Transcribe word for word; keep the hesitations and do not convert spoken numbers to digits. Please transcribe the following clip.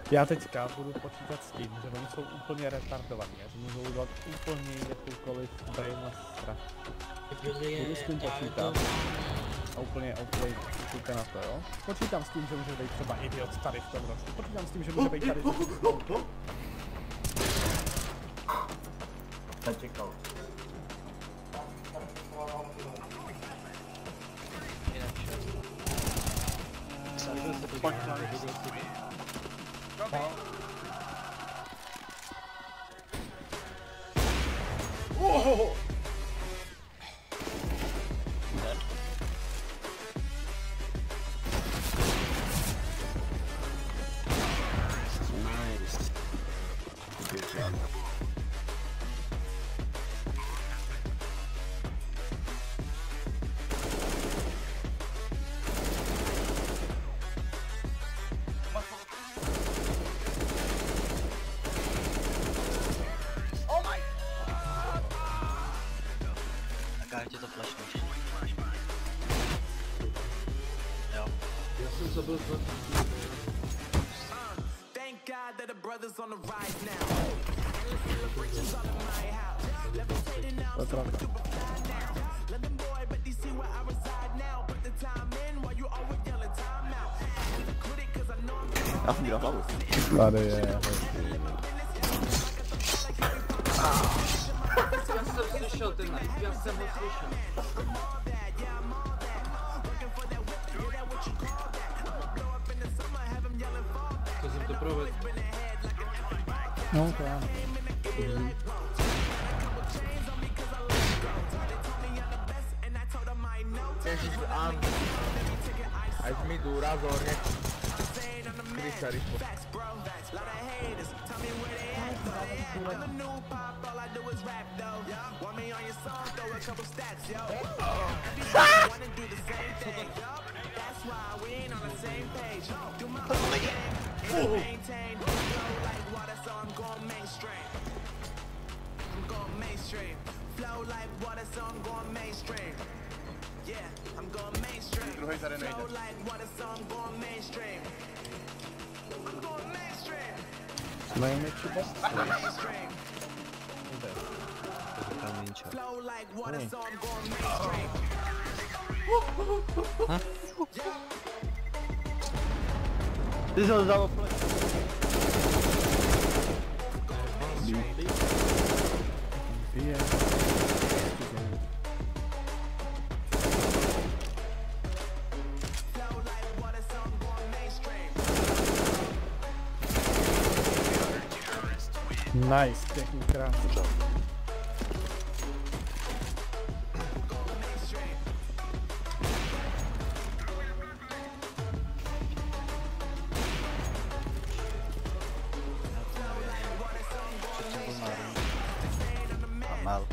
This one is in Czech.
Já teďka budu počítat s tím, že oni jsou úplně retardovaní, že můžou udělat úplně jakoukoliv brainless strach. Budu s tím počítat a úplně, úplně počítat na to, jo? Počítám s tím, že může být třeba idiot tady v tom roce. Počítám s tím, že může být tady v tom roce. Nečekal. Pojď na Oh! Nice. Good job. Tě to flashneš. Jo. Já jsem zabil dva. Já jsem dělal hlavu. Tady je. Já jsem slyšel ten, já jsem ho slyšel. To jsem to provedl. No, to já. Mhm. Ježiš, áno. Aj mi jdu razorně. Když se rychlo. Druhý tady nejde. Máme třeba? Hm? Ty jsi ho vzal flash. Je. Nice, pěkný krásný. Mal.